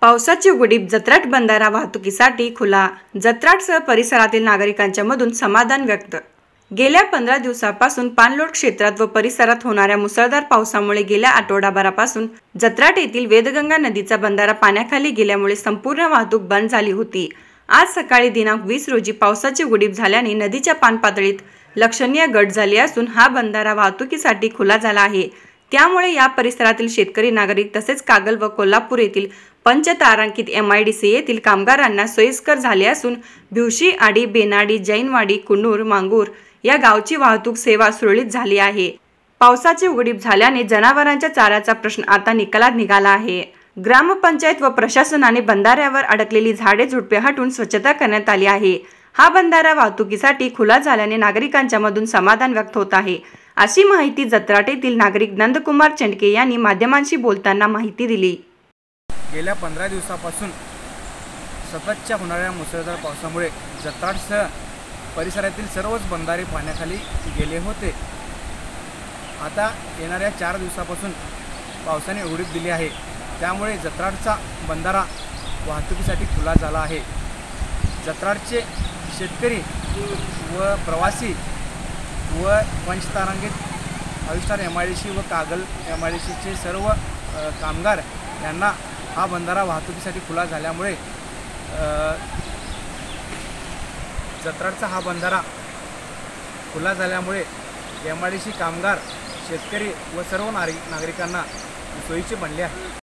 पावसाची उघडीप जत्राट बंधारा वाहतुकीसाठी खुला. जत्राटसह परिसरातील नागरिकांच्या मधून समाधान व्यक्त. गेल्या 15 दिवसापासून पाणलोट क्षेत्रात व परिसरात होणाऱ्या मुसळधार पावसामुळे गेल्या आठवडाभरापासून जत्राट येथील वेदगंगा नदीचा बंधारा पाण्याखाली गेल्यामुळे संपूर्ण वाहतूक बंद झाली होती. आज सकाळी दिनांक 20 रोजी पावसाची उघडीप झाल्याने नदीच्या पाणपातळीत लक्षणीय घट झाली असून हा बंधारा वाहतुकीसाठी खुला झाला आहे. त्यामुळे या परिसरातील शेतकरी, नागरिक तसेच कागल व कोल्हापूर येथील पंचतारांकित MIDC येथील कामगारांना सोयीस्कर झाले असून भिवशी, आडी, बेनाडी, जैनवाडी, कुन्नूर, मांगूर या गावची वाहतूक सेवा सुरळीत झाली आहे. पावसाची उघडीप झाल्याने जनावरांच्या चाऱ्याचा प्रश्न आता निकालात निघाला आहे. ग्रामपंचायत व प्रशासनाने बंधाऱ्यावर अडकलेली झाडे झुडपे हटवून स्वच्छता करण्यात आली आहे. हा बंधारा वाहतुकीसाठी खुला झाल्याने नागरिकांच्या मधून समाधान व्यक्त होत आहे, अशी माहिती जत्राट येथील नागरिक नंदकुमार चंडके यांनी माध्यमांशी बोलताना माहिती दिली. गेल्या 15 दिवसापासून सततच्या होणाऱ्या मुसळधार पावसामुळे जत्राटसह परिसरातील सर्वच बंधारे पाण्याखाली गेले होते. आता येणाऱ्या 4 दिवसापासून पावसाने उघडीप दिली आहे. त्यामुळे जत्राटचा बंधारा वाहतुकीसाठी खुला झाला आहे. जत्राटचे शेतकरी व प्रवासी व पंचतारांकित अविष्टार MIDC व कागल MIDCचे सर्व कामगार यांना हा बंधारा वाहतुकीसाठी खुला झाल्यामुळे जत्राटचा हा बंधारा खुला झाल्यामुळे MIDC कामगार, शेतकरी व सर्व नागरिकांना सोयीचे बनले आहे.